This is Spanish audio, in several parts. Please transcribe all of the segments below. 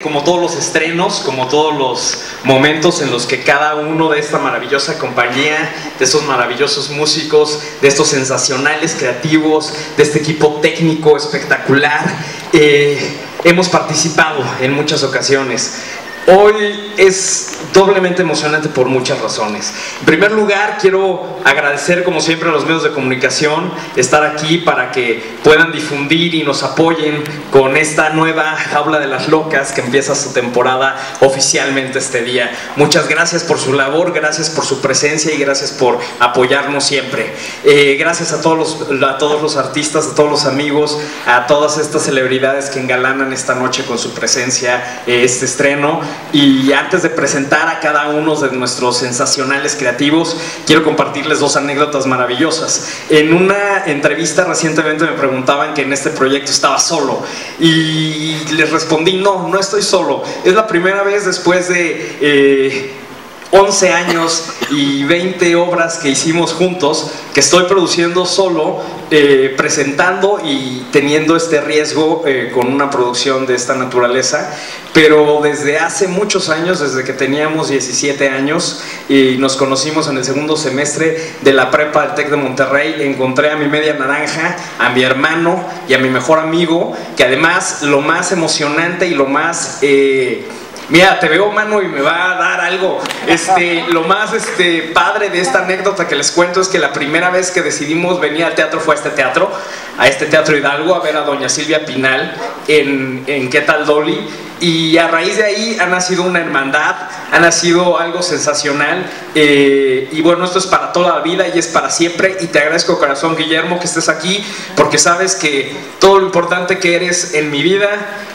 Como todos los estrenos, como todos los momentos en los que cada uno de esta maravillosa compañía, de estos maravillosos músicos, de estos sensacionales creativos, de este equipo técnico espectacular, hemos participado en muchas ocasiones. Hoy es doblemente emocionante por muchas razones. En primer lugar, quiero agradecer como siempre a los medios de comunicación estar aquí para que puedan difundir y nos apoyen con esta nueva Jaula de las Locas que empieza su temporada oficialmente este día. Muchas gracias por su labor, gracias por su presencia y gracias por apoyarnos siempre. Gracias a todos los artistas, a todos los amigos, a todas estas celebridades que engalanan esta noche con su presencia este estreno. Y antes de presentar a cada uno de nuestros sensacionales creativos, quiero compartirles dos anécdotas maravillosas. En una entrevista recientemente me preguntaban que en este proyecto estaba solo y les respondí, no estoy solo. Es la primera vez después de 11 años y 20 obras que hicimos juntos, que estoy produciendo solo, presentando y teniendo este riesgo con una producción de esta naturaleza. Pero desde hace muchos años, desde que teníamos 17 años y nos conocimos en el segundo semestre de la prepa del TEC de Monterrey, encontré a mi media naranja, a mi hermano y a mi mejor amigo, que además lo más emocionante y lo más... mira, te veo, mano, y me va a dar algo. Lo más padre de esta anécdota que les cuento es que la primera vez que decidimos venir al teatro fue a este teatro Hidalgo, a ver a doña Silvia Pinal en ¿Qué tal, Dolly? Y a raíz de ahí ha nacido una hermandad, ha nacido algo sensacional, y bueno, esto es para toda la vida y es para siempre. Y te agradezco, corazón, Guillermo, que estés aquí, porque sabes que todo lo importante que eres en mi vida,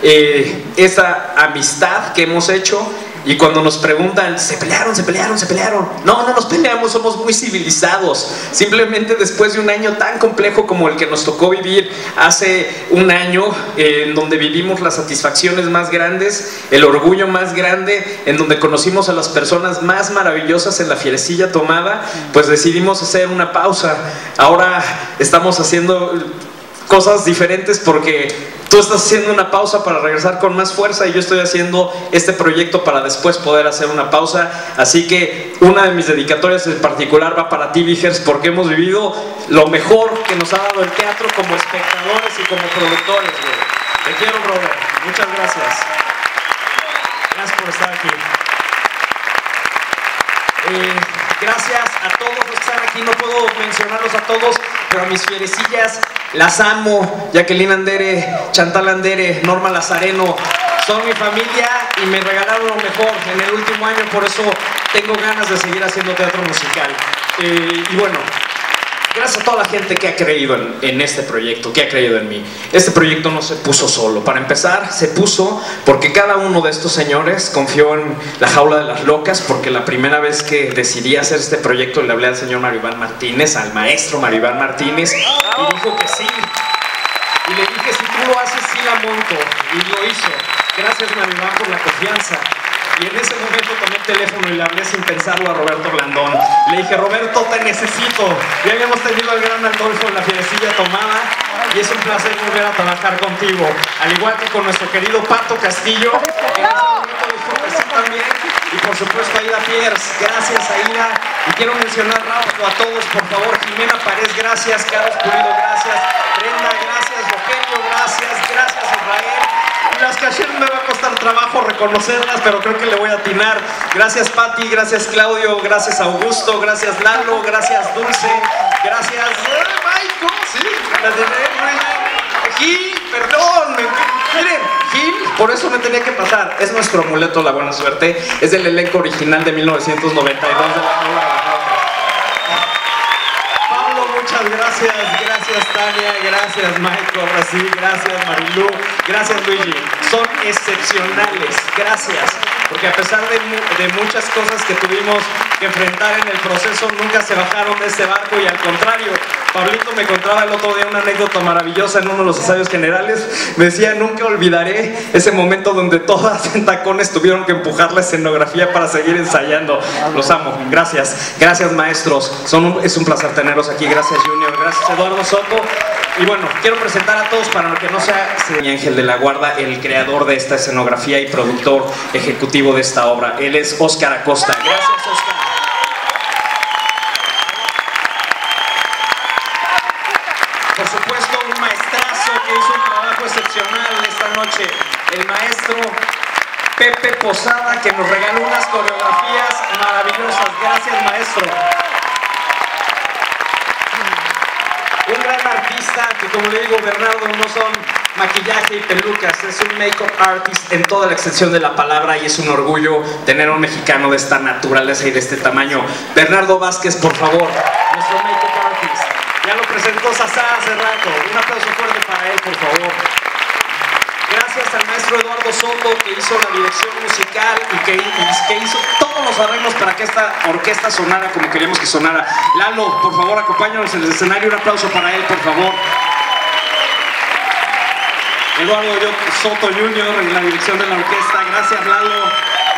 esa amistad que hemos hecho. Y cuando nos preguntan, ¿se pelearon? No nos peleamos, somos muy civilizados. Simplemente después de un año tan complejo como el que nos tocó vivir hace un año, en donde vivimos las satisfacciones más grandes, el orgullo más grande, en donde conocimos a las personas más maravillosas en la fierecilla tomada, pues decidimos hacer una pausa. Ahora estamos haciendo cosas diferentes porque tú estás haciendo una pausa para regresar con más fuerza y yo estoy haciendo este proyecto para después poder hacer una pausa. Así que una de mis dedicatorias en particular va para ti, Vigers, porque hemos vivido lo mejor que nos ha dado el teatro como espectadores y como productores, güey. Te quiero, brother. Muchas gracias. Gracias por estar aquí. Gracias a todos los que están aquí, no puedo mencionarlos a todos, pero a mis fierecillas las amo. Jacqueline Andere, Chantal Andere, Norma Lazareno, son mi familia y me regalaron lo mejor en el último año, por eso tengo ganas de seguir haciendo teatro musical. Y bueno, gracias a toda la gente que ha creído en este proyecto, que ha creído en mí. Este proyecto no se puso solo. Para empezar, se puso porque cada uno de estos señores confió en la Jaula de las Locas, porque la primera vez que decidí hacer este proyecto le hablé al señor Mario Iván Martínez, al maestro Mario Iván Martínez, y dijo que sí. Y le dije, si tú lo haces, sí la monto. Y lo hizo. Gracias, Mario Iván, por la confianza. Y en ese momento tomé el teléfono y le hablé sin pensarlo a Roberto Blandón. Le dije, Roberto, te necesito. Ya habíamos tenido al gran Adolfo en la fierecilla tomada y es un placer volver a trabajar contigo. Al igual que con nuestro querido Pato Castillo, que en ese momento dijo que sí también. Y por supuesto a Aida Pierce. Gracias, Aida. Y quiero mencionar rápido a todos, por favor. Jimena Párez, gracias. Carlos Pulido, gracias. Brenda, gracias. Rogelio, gracias. Gracias, Israel. Las que ayer me va a costar trabajo reconocerlas, pero creo que le voy a atinar. Gracias, Pati, gracias, Claudio, gracias, Augusto, gracias, Lalo, gracias, Dulce, gracias, Maico, sí, Gil, perdón, miren, Gil, por eso me tenía que pasar, es nuestro amuleto, la buena suerte, es del elenco original de 1992 de la Jaula de las Locas. Pablo, muchas gracias, gracias Tania, gracias Maico, ahora sí, gracias Marilú, gracias Luigi, son excepcionales, gracias, porque a pesar de muchas cosas que tuvimos que enfrentar en el proceso, nunca se bajaron de ese barco y al contrario, Pablito me contaba el otro día una anécdota maravillosa en uno de los ensayos generales, me decía, nunca olvidaré ese momento donde todas en tacones tuvieron que empujar la escenografía para seguir ensayando. Los amo, gracias, gracias maestros, es un placer tenerlos aquí, gracias Junior, gracias Eduardo Soto. Y bueno, quiero presentar a todos para que no sea Ángel de la Guarda, el creador de esta escenografía y productor ejecutivo de esta obra. Él es Óscar Acosta. Gracias, Óscar. Por supuesto, un maestrazo que hizo un trabajo excepcional esta noche, el maestro Pepe Posada, que nos regaló unas coreografías maravillosas. Gracias, maestro. Un gran artista que, como le digo, Bernardo, no son maquillaje y pelucas, es un make-up artist en toda la extensión de la palabra, y es un orgullo tener a un mexicano de esta naturaleza y de este tamaño. Bernardo Vázquez, por favor, nuestro make-up artist. Ya lo presentó Sasá hace rato. Un aplauso fuerte para él, por favor. Gracias al maestro Eduardo Soto, que hizo la dirección musical y que hizo todos los arreglos para que esta orquesta sonara como queríamos que sonara. Lalo, por favor, acompáñanos en el escenario. Un aplauso para él, por favor. Eduardo Soto Jr. en la dirección de la orquesta. Gracias, Lalo.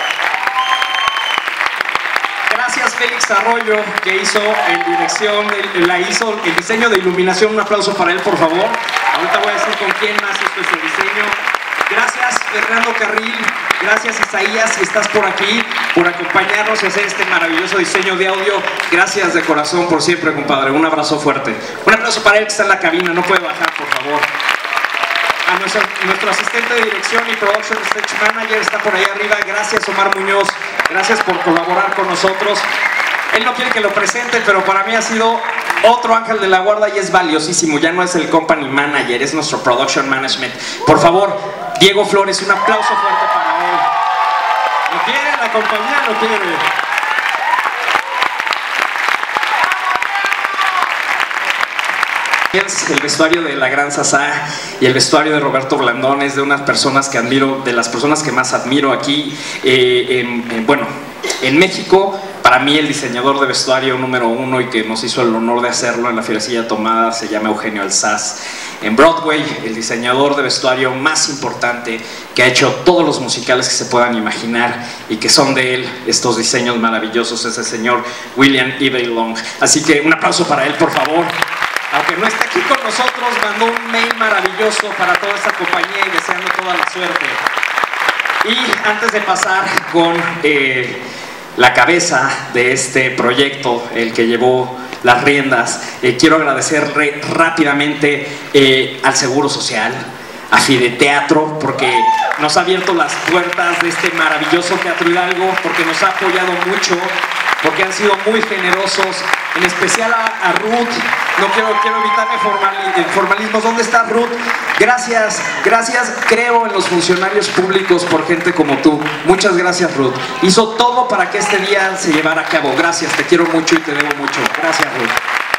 Gracias, Félix Arroyo, que hizo en dirección, hizo el diseño de iluminación. Un aplauso para él, por favor. Ahorita voy a decir con quién más hizo ese diseño. Gracias, Fernando Carril. Gracias, Isaías, si estás por aquí, por acompañarnos y hacer este maravilloso diseño de audio. Gracias de corazón por siempre, compadre. Un abrazo fuerte. Un aplauso para él que está en la cabina. No puede bajar, por favor. A nuestro asistente de dirección y production stage manager está por ahí arriba. Gracias, Omar Muñoz. Gracias por colaborar con nosotros. Él no quiere que lo presente, pero para mí ha sido otro ángel de la guarda y es valiosísimo. Ya no es el company manager, es nuestro production management. Por favor, Diego Flores, un aplauso fuerte para él. ¿Lo quieren acompañar? ¿Lo quieren? El vestuario de la gran Sasá y el vestuario de Roberto Blandón es de unas personas que admiro, de las personas que más admiro aquí en México. Para mí el diseñador de vestuario número uno y que nos hizo el honor de hacerlo en la Fierecilla Tomada se llama Eugenio Alsaz. En Broadway, el diseñador de vestuario más importante que ha hecho todos los musicales que se puedan imaginar y que son de él, estos diseños maravillosos, es el señor William Ivey Long. Así que un aplauso para él, por favor. Aunque no está aquí con nosotros, mandó un mail maravilloso para toda esta compañía y deseando toda la suerte. Y antes de pasar con la cabeza de este proyecto, el que llevó las riendas, quiero agradecer rápidamente al Seguro Social, a Fide Teatro, porque nos ha abierto las puertas de este maravilloso Teatro Hidalgo, porque nos ha apoyado mucho, porque han sido muy generosos, en especial a Ruth. No quiero evitarme formalismos. ¿Dónde está Ruth? Gracias, creo en los funcionarios públicos por gente como tú. Muchas gracias, Ruth. Hizo todo para que este día se llevara a cabo. Gracias, te quiero mucho y te debo mucho. Gracias, Ruth.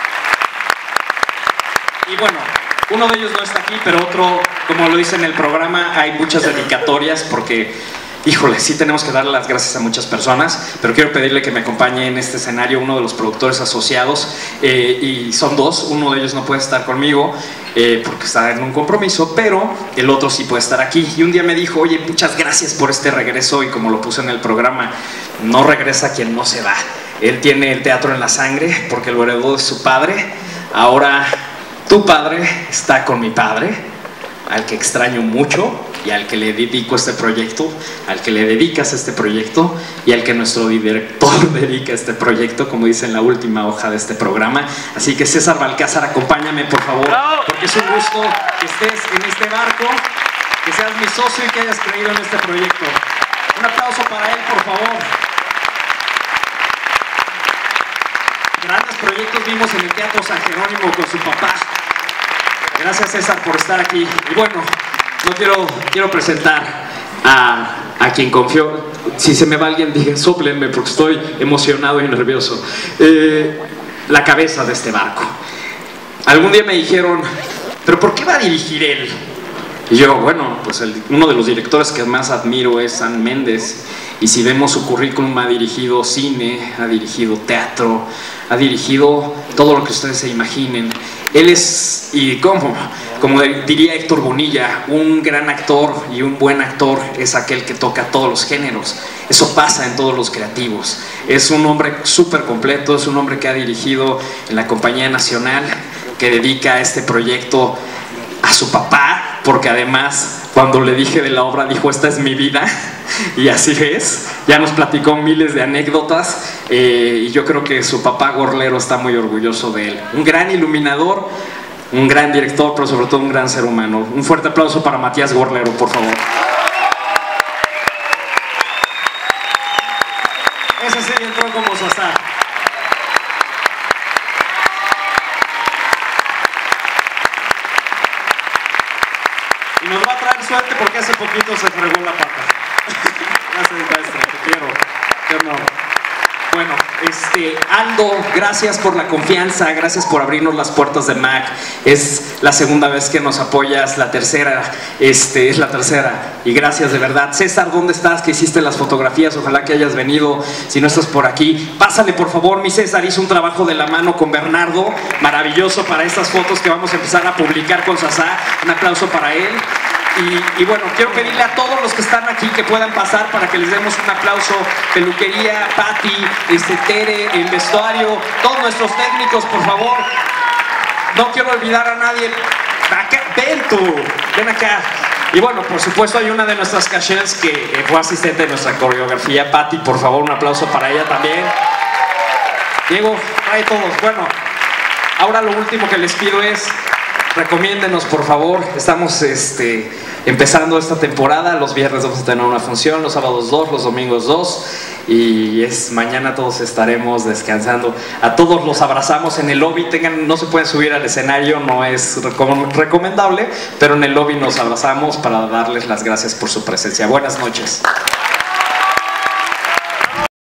Y bueno, uno de ellos no está aquí, pero otro, como lo dice en el programa, hay muchas dedicatorias porque, híjole, sí tenemos que darle las gracias a muchas personas, pero quiero pedirle que me acompañe en este escenario uno de los productores asociados, y son dos. Uno de ellos no puede estar conmigo porque está en un compromiso, pero el otro sí puede estar aquí. Y un día me dijo, oye, muchas gracias por este regreso, y como lo puse en el programa, no regresa quien no se va. Él tiene el teatro en la sangre porque lo heredó de su padre. Ahora tu padre está con mi padre, al que extraño mucho y al que le dedico este proyecto, al que le dedicas este proyecto y al que nuestro director dedica este proyecto, como dice en la última hoja de este programa. Así que César Balcázar, acompáñame, por favor, porque es un gusto que estés en este barco, que seas mi socio y que hayas creído en este proyecto. Un aplauso para él, por favor. Grandes proyectos vimos en el Teatro San Jerónimo con su papá. Gracias, César, por estar aquí. Y bueno, no quiero presentar a quien confió. Si se me va alguien, digan, sóplenme porque estoy emocionado y nervioso. La cabeza de este barco. Algún día me dijeron, ¿pero por qué va a dirigir él? Y yo, bueno, pues uno de los directores que más admiro es Sam Mendes. Y si vemos su currículum, ha dirigido cine, ha dirigido teatro, ha dirigido todo lo que ustedes se imaginen. Él es, y como diría Héctor Bonilla, un gran actor y un buen actor es aquel que toca todos los géneros. Eso pasa en todos los creativos. Es un hombre súper completo, es un hombre que ha dirigido en la Compañía Nacional, que dedica este proyecto a su papá, porque además cuando le dije de la obra dijo: esta es mi vida, y así es. Ya nos platicó miles de anécdotas, y yo creo que su papá Gorlero está muy orgulloso de él. Un gran iluminador, un gran director, pero sobre todo un gran ser humano. Un fuerte aplauso para Matías Gorlero, por favor. Ese sí entró como Sasá. Y nos va a traer suerte porque hace poquito se fregó la pata. Gracias, maestra, te quiero. Qué honor. Bueno, Aldo, gracias por la confianza, gracias por abrirnos las puertas de MAC. Es la segunda vez que nos apoyas, la tercera, es la tercera. Y gracias de verdad. César, ¿dónde estás? Que hiciste las fotografías, ojalá que hayas venido. Si no estás por aquí, pásale por favor. Mi César hizo un trabajo de la mano con Bernardo, maravilloso para estas fotos que vamos a empezar a publicar con Sasá. Un aplauso para él. Y bueno, quiero pedirle a todos los que están aquí que puedan pasar para que les demos un aplauso. Peluquería, Pati, Tere, el vestuario, todos nuestros técnicos, por favor. No quiero olvidar a nadie. Acá, ven tú, ven acá. Y bueno, por supuesto hay una de nuestras cachers que fue asistente de nuestra coreografía, Pati, por favor, un aplauso para ella también. Diego, trae todos. Bueno, ahora lo último que les pido es: recomiéndenos, por favor. Estamos empezando esta temporada. Los viernes vamos a tener una función, los sábados 2, los domingos 2, y mañana todos estaremos descansando. A todos los abrazamos en el lobby. No se pueden subir al escenario, no es recomendable, pero en el lobby nos abrazamos para darles las gracias por su presencia. Buenas noches.